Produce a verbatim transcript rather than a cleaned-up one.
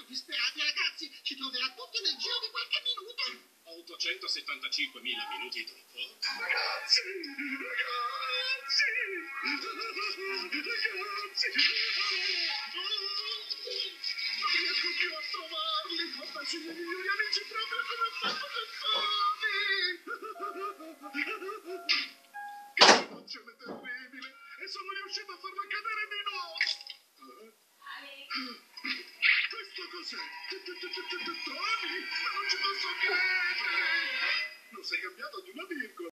disperati, ragazzi. Ci troverà tutti nel giro di qualche minuto. ottocentosettantacinquemila minuti dopo. Ragazzi, ragazzi, ragazzi, non riesco più a trovarli. Ho perso i miei migliori amici proprio come ho fatto quest'anno. Che situazione terribile. E sono riuscito a farla cadere di nuovo. Questo cos'è? Tony, ma non ci posso credere. Non sei cambiato di una virgola.